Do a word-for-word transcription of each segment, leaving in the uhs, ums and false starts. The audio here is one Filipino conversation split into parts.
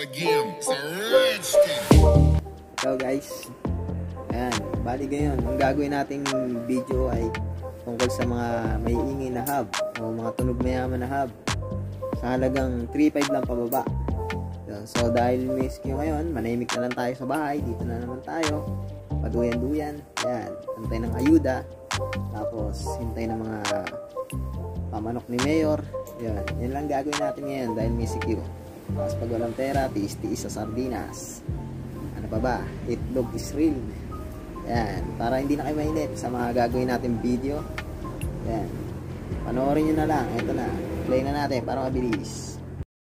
again. It's a rich thing. Hello guys. Ayan, bali ngayon, ang gagawin nating video ay tungkol sa mga may ingay na hub o mga tunog mayaman na hub sa halagang three five lang pababa. So dahil may skill ngayon, manahimik na lang tayo sa bahay, dito na naman tayo, paduyan-duyan, ayan, hintay ng ayuda, tapos hintay ng mga pamanok ni Mayor. Yan, yan lang gagawin natin ngayon dahil may C Q. Tapos pag walang pera, tiis-tiis sa sardinas. Ano pa ba? Itlog is real. Yan, para hindi na kayo mainit sa mga gagawin natin video. Yan, panoorin nyo na lang. Ito na, play na natin para mabilis.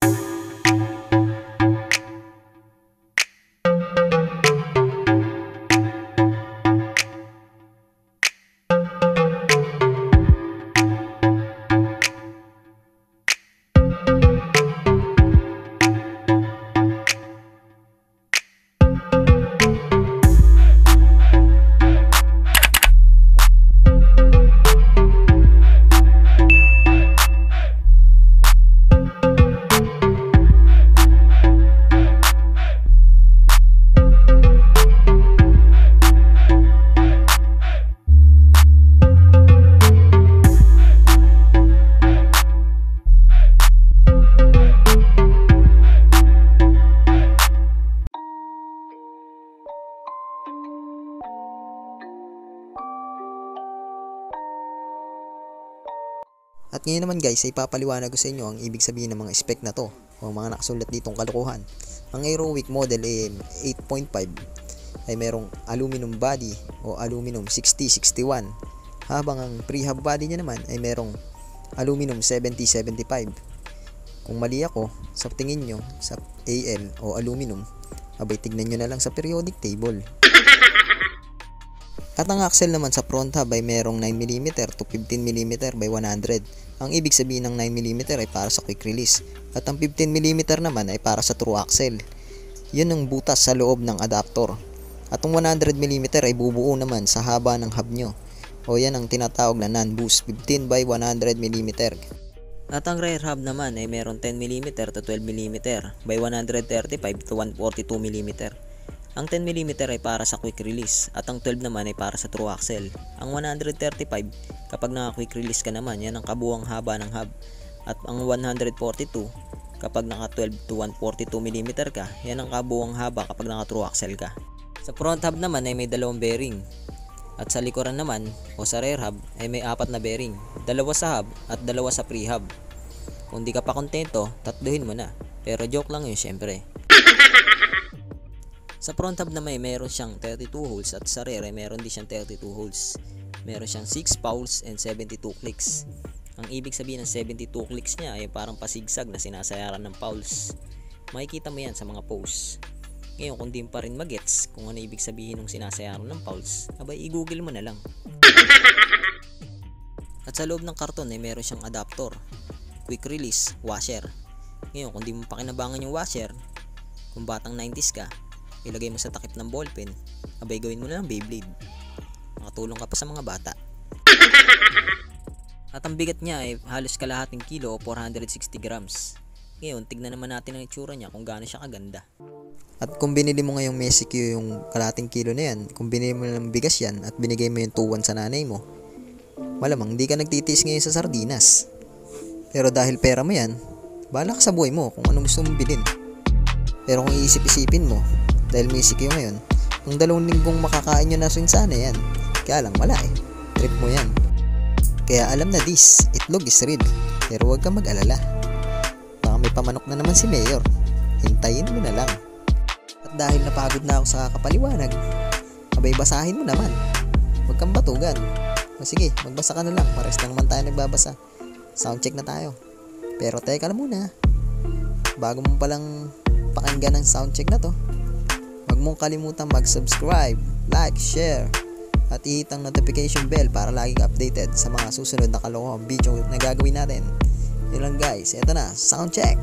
At ngayon naman guys, ay papaliwanag ko sa inyo ang ibig sabihin ng mga spec na to o ang mga nakasulat ditong kalokohan. Ang Aerowick Model eight point five ay merong aluminum body o aluminum sixty sixty-one, habang ang pre-hub body niya naman ay merong aluminum seventy seventy-five. Kung mali ako sa tingin nyo sa A L o aluminum, abay tignan nyo na lang sa periodic table. At ang axle naman sa front hub ay merong nine millimeter to fifteen millimeter by one hundred. Ang ibig sabihin ng nine millimeter ay para sa quick release at ang fifteen millimeter naman ay para sa true axle. Yun ang butas sa loob ng adapter. At ang one hundred millimeter ay bubuo naman sa haba ng hub nyo, o yan ang tinatawag na non-boost fifteen by one hundred millimeter. At ang rear hub naman ay meron ten millimeter to twelve millimeter by one thirty-five to one forty-two millimeter. Ang ten millimeter ay para sa quick release at ang twelve naman ay para sa true axle. Ang one thirty-five, kapag naka quick release ka naman, yan ang kabuuang haba ng hub. At ang one forty-two, kapag naka twelve to one forty-two millimeter ka, yan ang kabuuang haba kapag naka true axle ka. Sa front hub naman ay may dalawang bearing. At sa likuran naman o sa rear hub ay may apat na bearing. Dalawa sa hub at dalawa sa pre-hub. Kung di ka pa kontento, tatluhin mo na. Pero joke lang yun syempre. Sa front hub naman ay meron siyang thirty-two holes at sa rear ay meron din siyang thirty-two holes. Meron siyang six fouls and seventy-two clicks. Ang ibig sabihin ng seventy-two clicks niya ay parang pasigsag na sinasayaran ng fouls. Makikita mo yan sa mga posts. Ngayon kung di pa rin magets kung ano ibig sabihin ng sinasayaran ng fouls, abay i-google mo na lang. At sa loob ng karton ay meron siyang adapter, quick release, washer. Ngayon kung di mo pa kinabangan yung washer, kung batang nineties ka, ilagay mo sa takip ng ballpen, abay gawin mo na ng Beyblade. Makatulong ka pa sa mga bata. At ang bigat niya ay halos kalahating kilo o four hundred sixty grams. Ngayon, tignan naman natin ang itsura niya kung gaano siya kaganda. At kung binili mo ngayong Mexico yung kalahating kilo na yan, kung binili mo ng bigas yan at binigay mo yung two one sa nanay mo, malamang hindi ka nagtitiis ngayon sa sardinas. Pero dahil pera mo yan, bahala ka sa buhay mo kung ano gusto mong bilhin. Pero kung iisip-isipin mo, dahil may C Q ngayon, ang dalawang linggong makakain nyo na rin sana yan. Kaya lang wala eh, trip mo yan. Kaya alam na this, itlog is real. Pero huwag kang mag-alala, baka may pamanok na naman si Mayor. Hintayin mo na lang. At dahil napagod na ako sa kakapaliwanag, abay basahin mo naman. Huwag kang batugan. O sige, magbasa ka na lang, pares na naman tayo nagbabasa. Soundcheck na tayo. Pero teka lang muna, bago mo palang pakinggan ng soundcheck na to, huwag mong kalimutang mag-subscribe, like, share, at i-hit ang notification bell para laging updated sa mga susunod na kalokohang video na gagawin natin. Yun lang guys, eto na, sound check!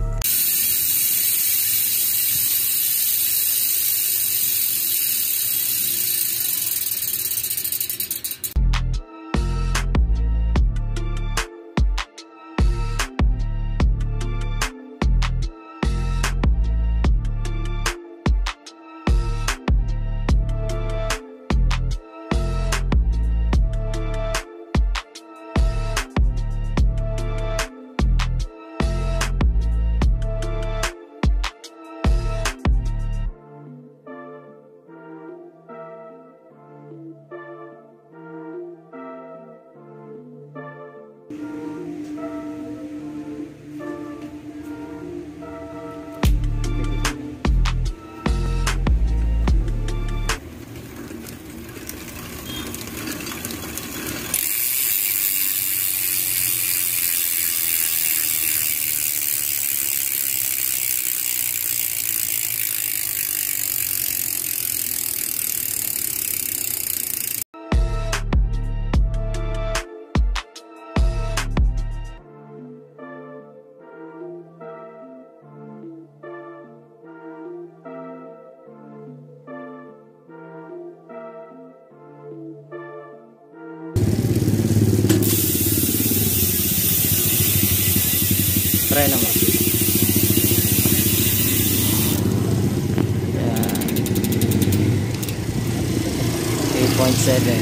Try naman. Yan. eight point seven.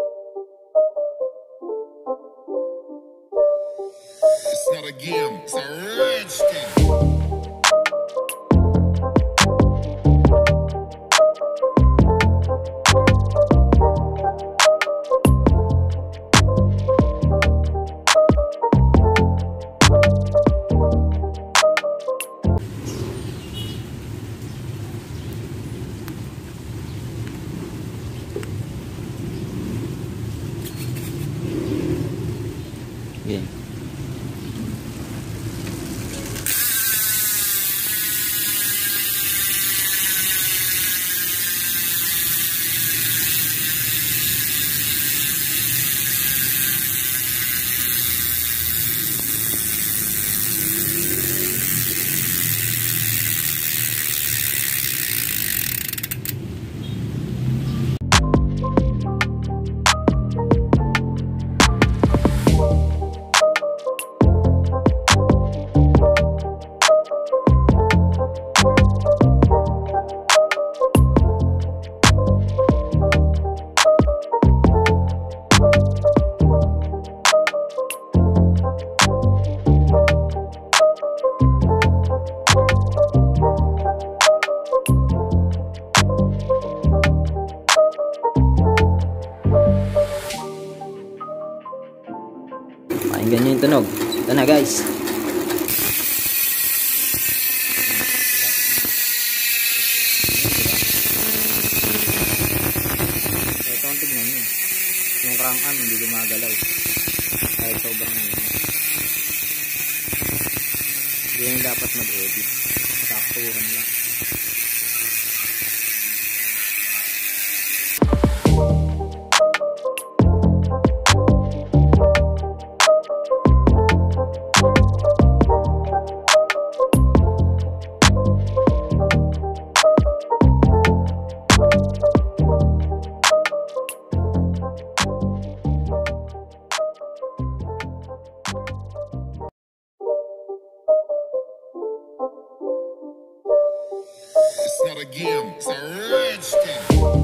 It's not a game, it's a rich thing. Okay. Pakinggan nyo yung tunog. Ito na guys. Ito ang tignan nyo. Yung crank arm hindi gumagalaw. Kahit sobrang yun. Hindi yung dapat mag-edit. Saktuhan lang. It's not a game, it's a rich thing.